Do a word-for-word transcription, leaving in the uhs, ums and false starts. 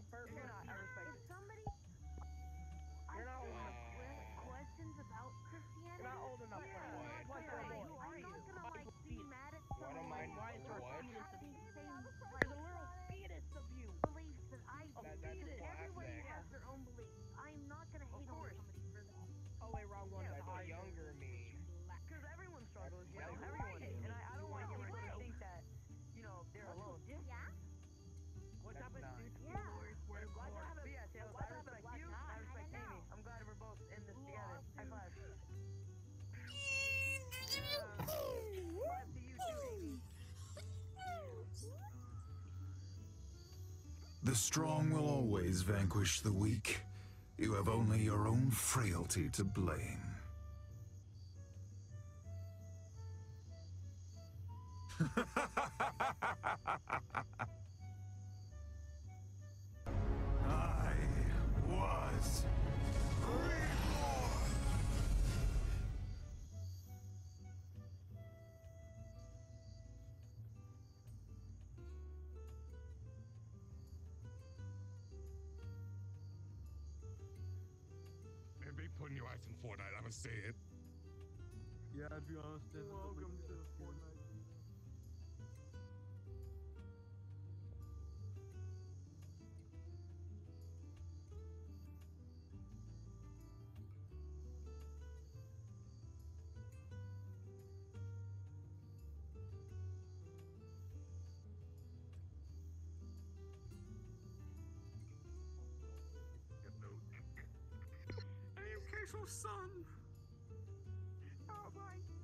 Perfect. You're not. I respect If it. somebody You're not old enough. que- questions about Christianity, You're not old enough but for I'm that. not What gonna, the like, boy? I'm not gonna like be mad at What am someone I? Why is there a What? fetus of having you? the same There's like a little fetus of you. beliefs that I do. That, that's Because everybody classic. has their own beliefs. I'm not gonna Of hate on course. somebody for that. Oh wait, wrong one. Yeah, That's That's a high. younger me. Because everyone struggles, you know, That's everyone. right. And I, I don't want No people to way. think that, you know, they're alone. Yeah? What's That's up with nine. dudes? Yeah. We're I'm glad to have a, But yeah, Taylor, I'm glad to I have a respect black you. eye. I respect I know. Amy. I'm glad we're both in this together. High five. Ooh. High five to you too, Amy. The strong will always vanquish the weak. You have only your own frailty to blame. I was reborn! Man, they putting your ass in Fortnite. I'ma say it. Yeah, to be honest, this Welcome is the to biggest Fortnite. Hey, Queso son. Oh boy.